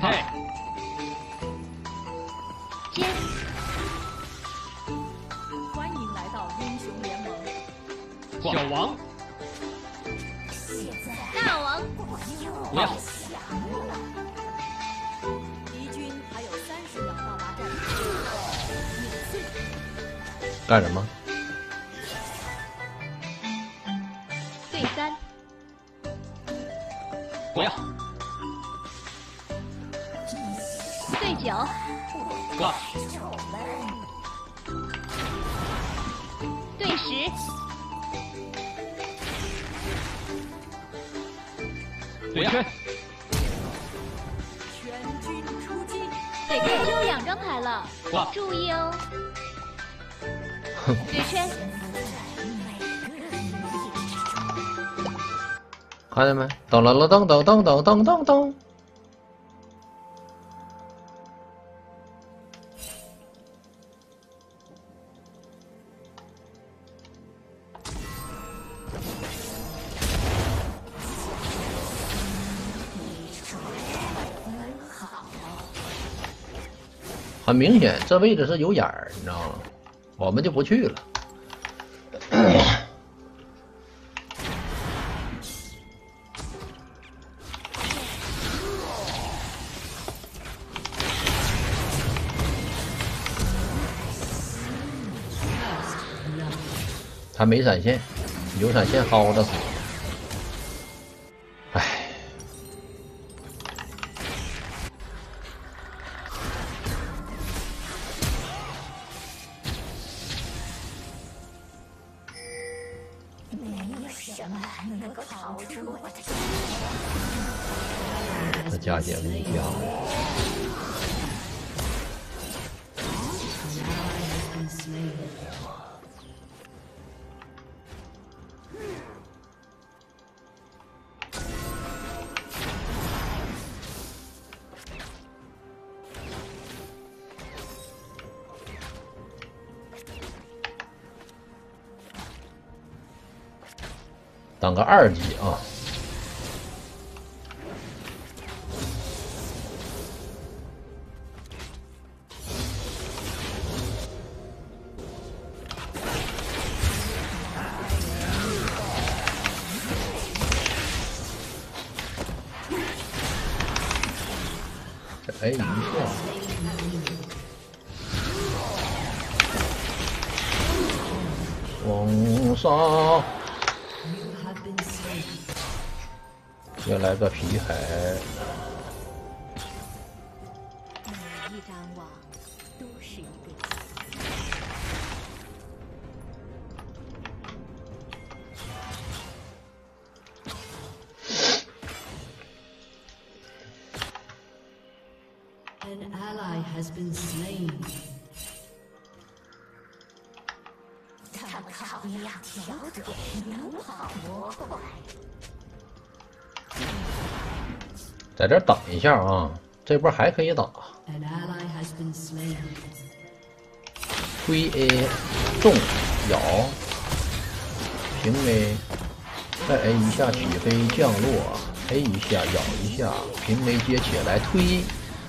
他。 接。 欢迎来到英雄联盟。 小王。 大王。 不要。 敌军还有30秒到达战场。 干什么？ 对3。 不要。 对9。 挂。 对10。 对圈。 全军出击！ 对开就2张牌了， 挂。 注意哦。对圈。 看见没？噔了了噔噔噔噔噔噔噔。很明显，这位置是有眼儿，你知道吗？我们就不去了。他没闪现，有闪现薅着死。唉。这加减力加。当个2级啊！这 A 一下，封杀。又来个皮海， 每一张网都是一个。 An ally has been slain. 他们好两条腿能跑多快？ 在这等一下啊，这波还可以打。 An ally has been slain. 推 A 中咬平 A， 再 A 一下起飞降落 ，A 一下咬一下平 A 接起来推，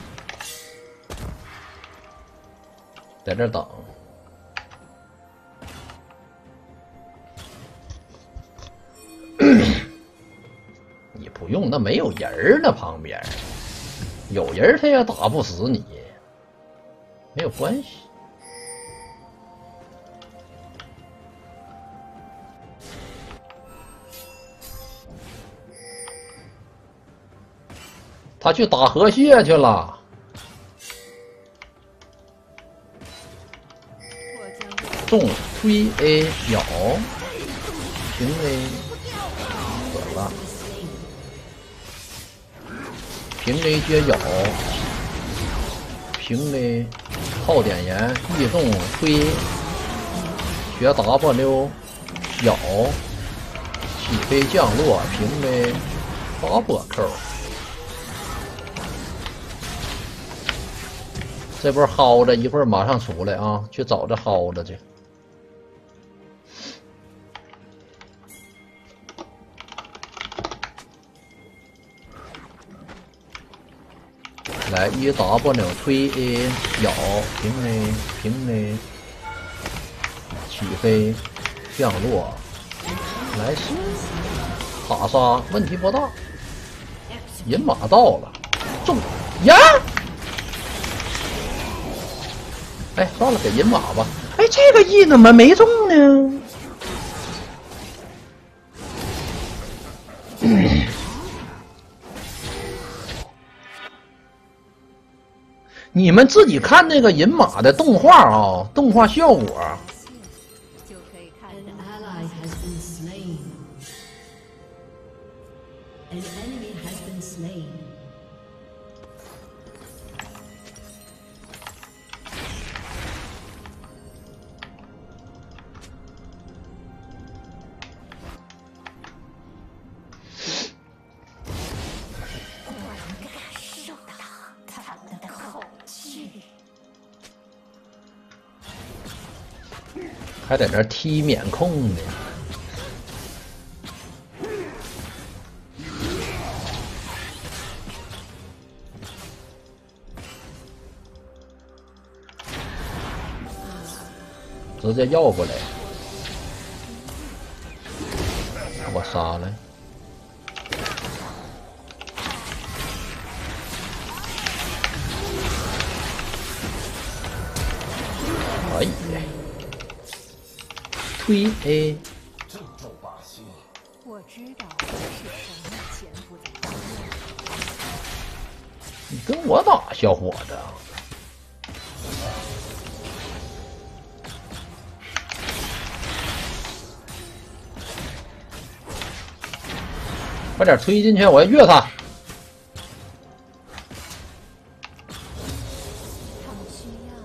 在这等。你不用，那没有人儿呢，旁边有人他也打不死你，没有关系。他去打河蟹去了。中推 A 咬平 A 死了。平 A 接咬，平 A 炮点燃，易中推，学 W 咬，起飞降落，平 A 8波扣。这波薅着，一会儿马上出来啊，去找这薅着去。 来一 W 推 A 咬平 A 平 A 起飞降落来塔杀问题不大，银马到了中呀！哎，算了，给银马吧。哎，这个 E 怎么没中呢？你们自己看那个银马的动画啊，动画效果。 就可以看 An 到 ally has been slain. An enemy has been slain. 受到他们的恐惧。 还在那踢免控呢。直接要过来，我杀了。哎呀，推 A。 我知道是什么潜伏在当中。 你跟我打，小伙子。快点推进去，我要越他。 他们需要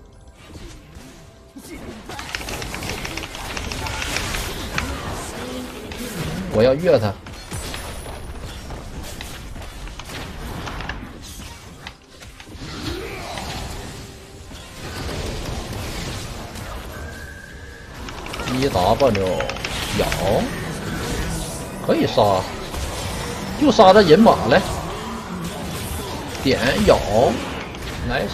我要越他。1W 咬，可以杀，就杀这银马来，点咬，来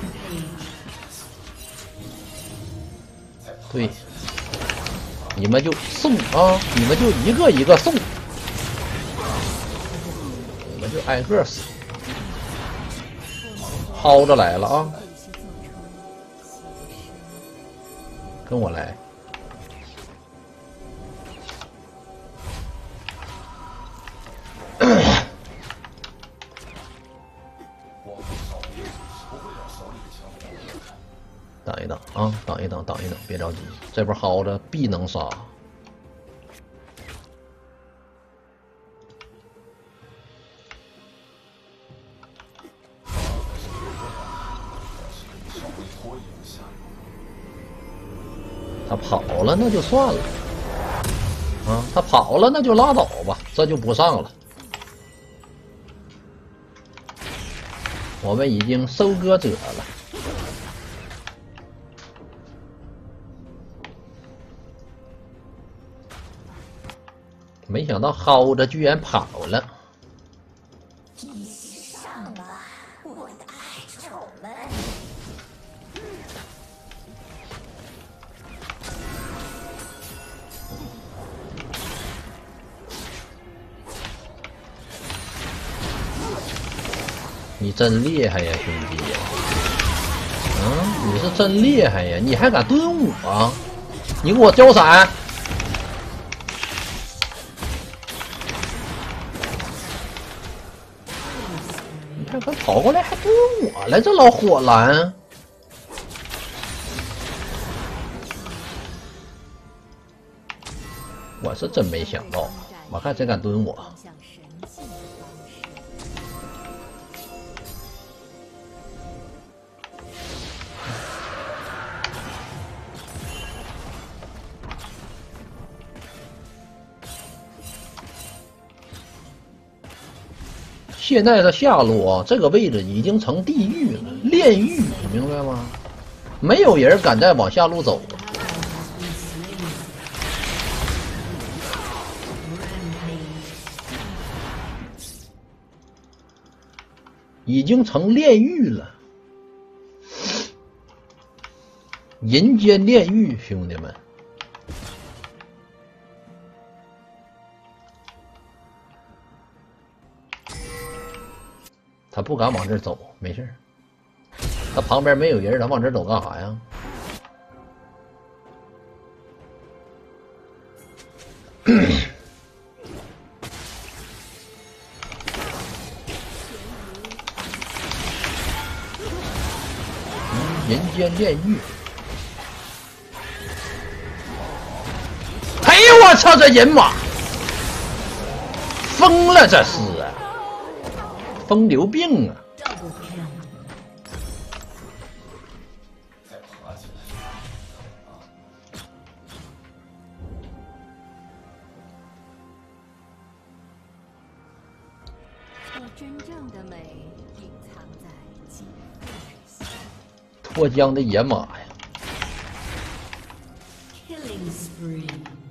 对，你们就送啊，你们就一个一个送，你们就挨个死，薅着来了啊，跟我来。等一等啊，等一等，等一等，别着急，这波薅着必能杀。他跑了那就算了，啊，他跑了那就拉倒吧，这就不上了。我们已经收割者了。没想到薅着居然跑了。 一起上吧，我的爱宠们！ 你真厉害呀，兄弟！你是真厉害呀！你还敢蹲我？你给我交闪！你还敢跑过来还蹲我来，这老火蓝！我是真没想到，我看谁敢蹲我。 像神性的方式。 现在的下路这个位置已经成地狱了，炼狱，你明白吗？没有人敢再往下路走。 已经成炼狱了，人间炼狱，兄弟们。他不敢往这儿走，没事儿。他旁边没有人，他往这儿走干啥呀？人间炼狱。哎呦我操！这人马疯了，这是啊，疯牛病啊！ Double kill. 我真正的美隐藏在肌肤之下。 脱缰的野马呀！ Killing spree.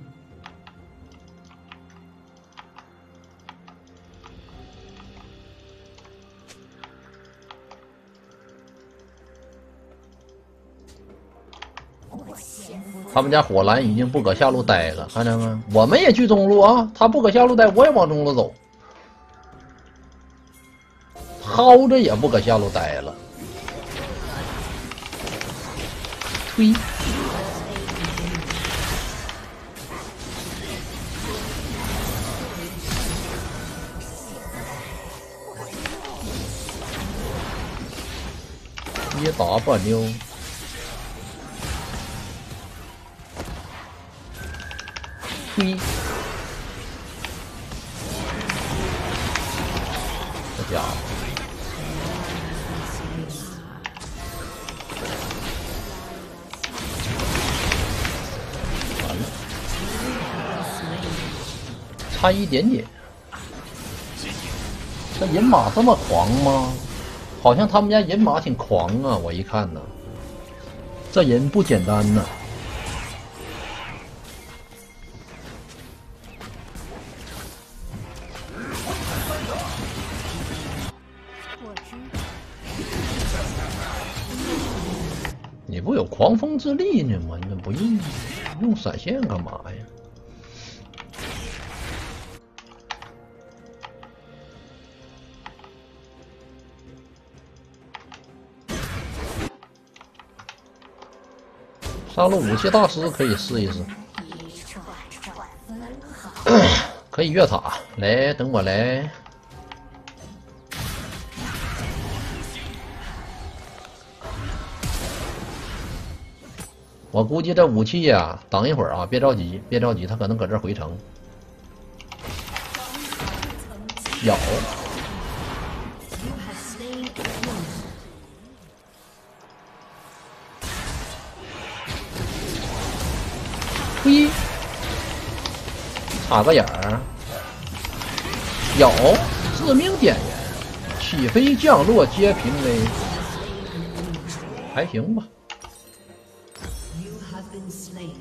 他们家火蓝已经不搁下路待了，看着没？我们也去中路啊！他不搁下路待，我也往中路走。薅着也不搁下路待了。推。一打不溜。 推，这家伙，完了，差一点点。这人马这么狂吗？好像他们家人马挺狂啊！我一看呢，这人不简单呐。 你不有狂风之力呢吗？你怎么不用闪现干嘛呀？上路武器大师可以试一试，可以越塔来，等我来。 我估计这武器呀，等一会儿啊，别着急，别着急，他可能搁这儿回城。咬，推，插个眼儿，咬，致命点燃，起飞降落皆平 A， 还行吧。 Been slain.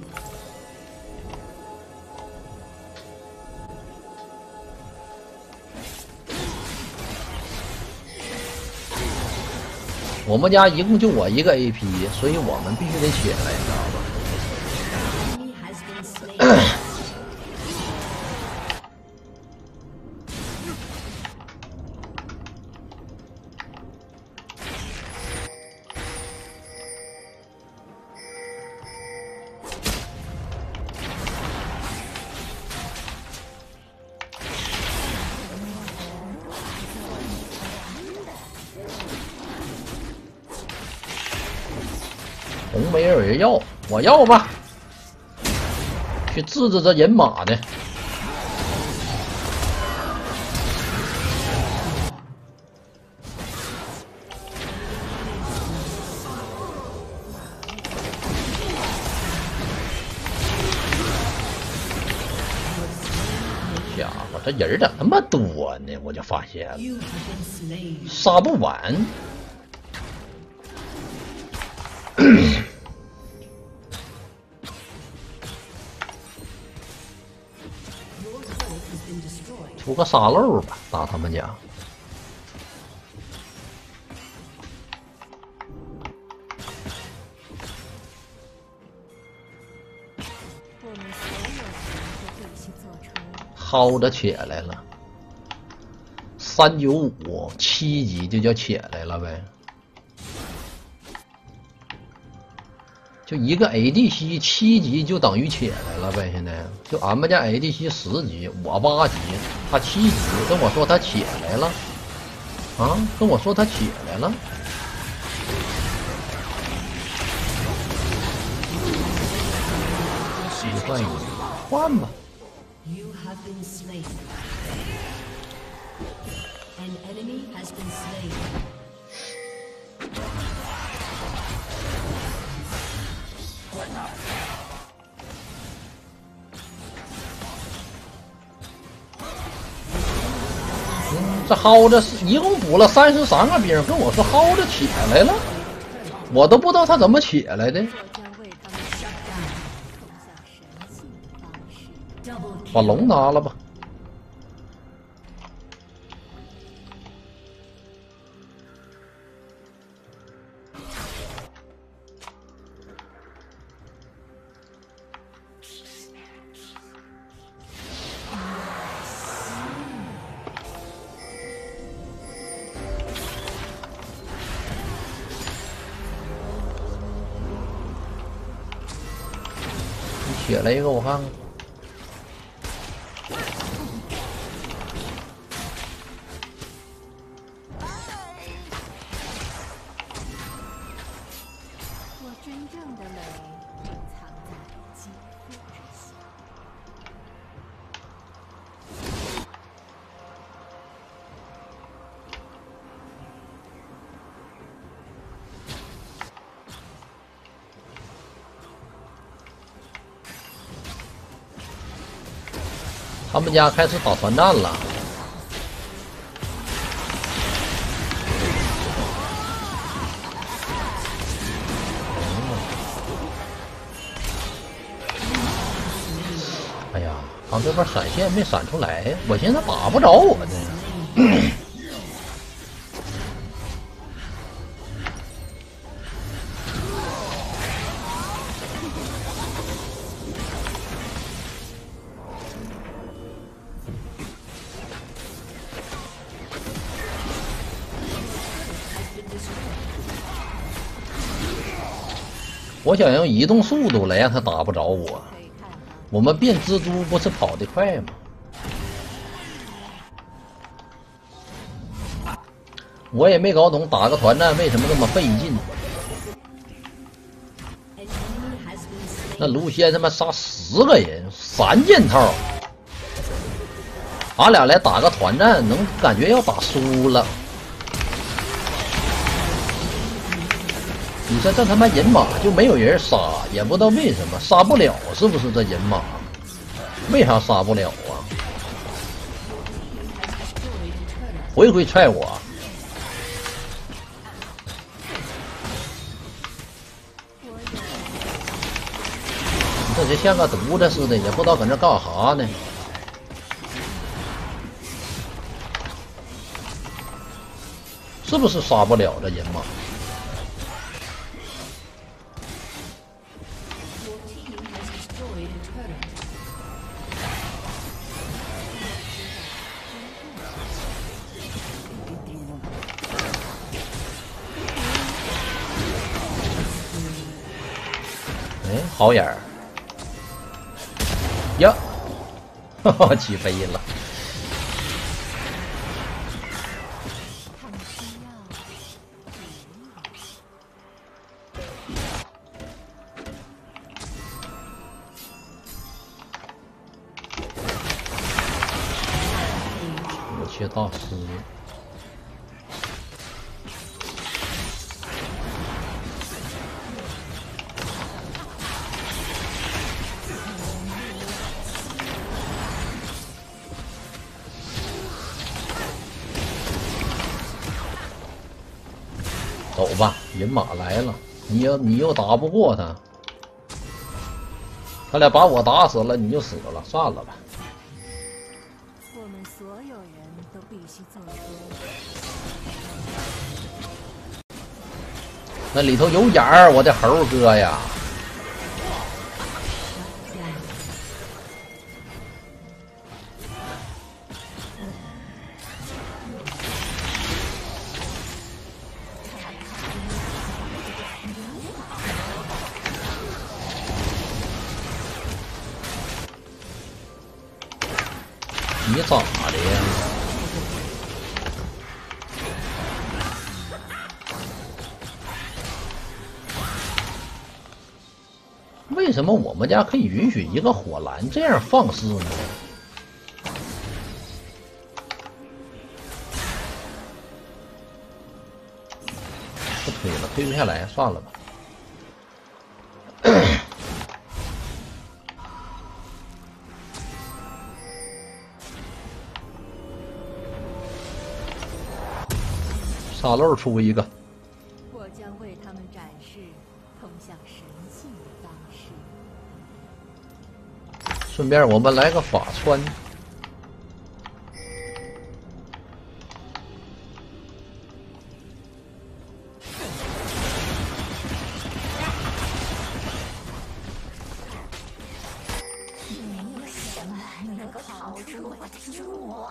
我们家一共就我一个 AP， 所以我们必须得起来，你知道吧？红没有人要，我要吧，去治治这人马的。家伙，这人咋那么多呢？我就发现了，杀不完。出个沙漏吧，打他们家。 薅着起来了。395 7级就叫起来了呗。就一个 ADC 7级就等于起来了呗。现在就俺们家 ADC 10级，我8级，他7级，跟我说他起来了。啊，跟我说他起来了。换吧。 You have been slain. An enemy has been slain. 这薅着一共补了33个兵，跟我说薅着起来了，我都不知道他怎么起来的。把龙拿了吧。你起来一个我看看。他们家开始打团战了。哎呀，刚这边闪现没闪出来，我寻思打不着我呢。我想用移动速度来让他打不着我。我们变蜘蛛不是跑得快吗？我也没搞懂打个团战为什么这么费劲。那卢仙他妈杀10个人，3件套，俺俩来打个团战，能感觉要打输了。你说这他妈人马就没有人杀，也不知道为什么杀不了，是不是这人马？为啥杀不了啊？回回踹我！你这就像个犊子似的，也不知道搁那干啥呢。是不是杀不了这人马？好眼儿呀，哈哈，起飞了。我切大师。走吧，人马来了，你又打不过他，他俩把我打死了，你就死了，算了吧。 我们所有人都必须做出。 那里头有眼儿，我的猴哥呀！ 你咋的呀？为什么我们家可以允许一个火蓝这样放肆呢？不推了，推不下来，算了吧。沙漏出一个。 我将为他们展示通向神性的方式。 顺便我们来个法穿。 没有什么能够逃出我的蛛网。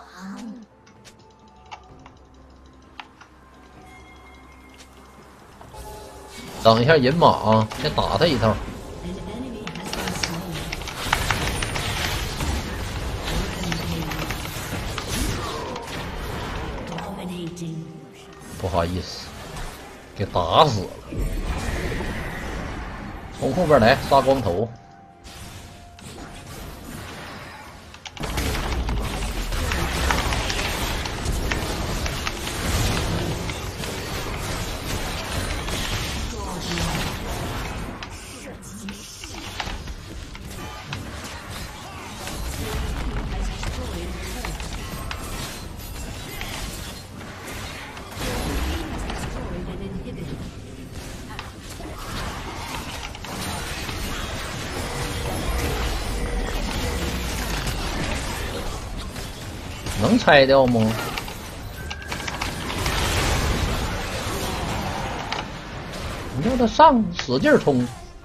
等一下银马啊，先打他一套。 An enemy has been slain. Dominating. 不好意思，给打死了。从后边来，杀光头。能拆掉吗？你让他上，使劲冲！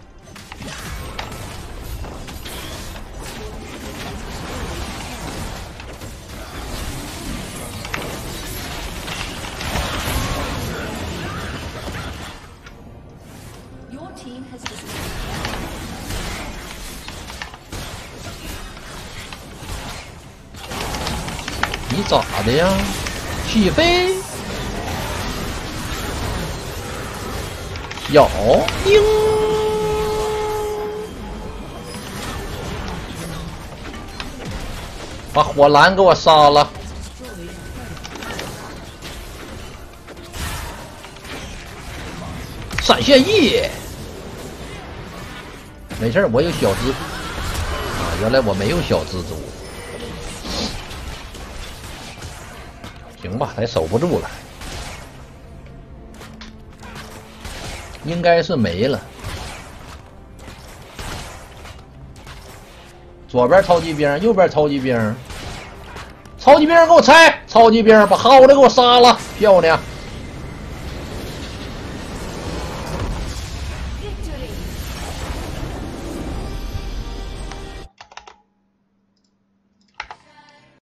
你咋的呀？起飞！咬叮！把火蓝给我杀了！闪现翼！没事，我有小蜘啊，原来我没有小蜘蛛。行吧，还守不住了，应该是没了。左边超级兵，右边超级兵，超级兵给我拆！超级兵把耗子给我杀了，漂亮！